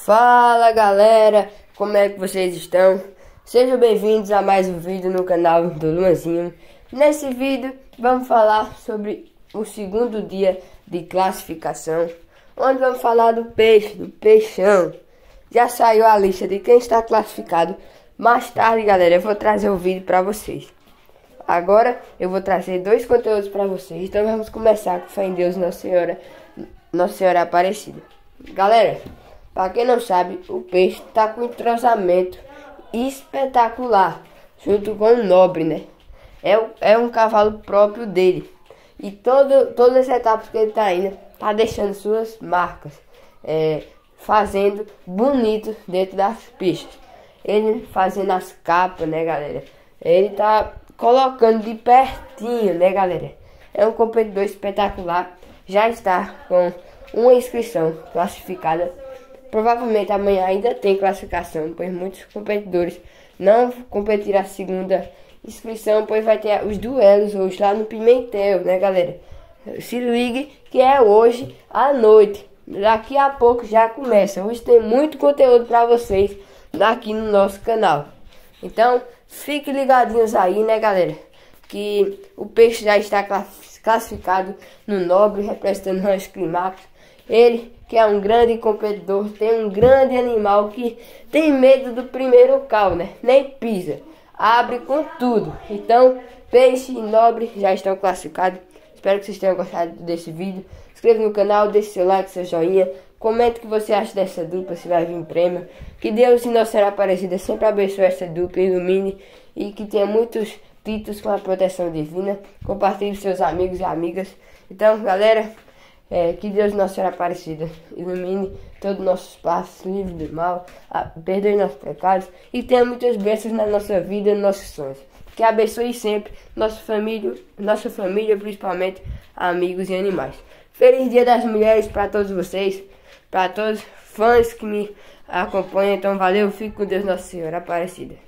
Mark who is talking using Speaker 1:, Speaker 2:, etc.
Speaker 1: Fala galera, como é que vocês estão? Sejam bem-vindos a mais um vídeo no canal do Luanzinho. Nesse vídeo vamos falar sobre o segundo dia de classificação, onde vamos falar do peixão. Já saiu a lista de quem está classificado. Mais tarde, galera, eu vou trazer o vídeo para vocês. Agora eu vou trazer dois conteúdos para vocês. Então vamos começar com fé em Deus, Nossa Senhora Aparecida. Galera, para quem não sabe, o peixe está com um entrosamento espetacular junto com o Nobre, né? É um cavalo próprio dele. E todas as etapas que ele está indo, tá deixando suas marcas, fazendo bonito dentro das pistas. Ele fazendo as capas, né, galera? Ele tá colocando de pertinho, né, galera? É um competidor espetacular. Já está com uma inscrição classificada. Provavelmente amanhã ainda tem classificação, pois muitos competidores não competiram a segunda inscrição, pois vai ter os duelos hoje lá no Pimentel, né, galera? Se ligue que é hoje à noite. Daqui a pouco já começa. Hoje tem muito conteúdo para vocês aqui no nosso canal. Então, fiquem ligadinhos aí, né, galera? Que o peixe já está classificado no Nobre, representando o Rancho Climax. Ele, que é um grande competidor, tem um grande animal que tem medo do primeiro cal, né? Nem pisa, abre com tudo. Então, peixe e Nobre já estão classificados. Espero que vocês tenham gostado desse vídeo. Inscreva no canal, deixe seu like, seu joinha. Comente o que você acha dessa dupla, se vai vir prêmio. Que Deus e Nossa Senhora Aparecida sempre abençoe essa dupla, ilumine e que tenha muitos títulos com a proteção divina. Compartilhe com seus amigos e amigas. Então, galera, que Deus e Nossa Senhora Aparecida ilumine todos os nossos passos, livre do mal, perdoe nossos pecados e tenha muitas bênçãos na nossa vida e nos nossos sonhos. Que abençoe sempre nossa família, principalmente amigos e animais. Feliz Dia das Mulheres para todos vocês, para todos os fãs que me acompanham. Então valeu, fique com Deus, Nossa Senhora Aparecida.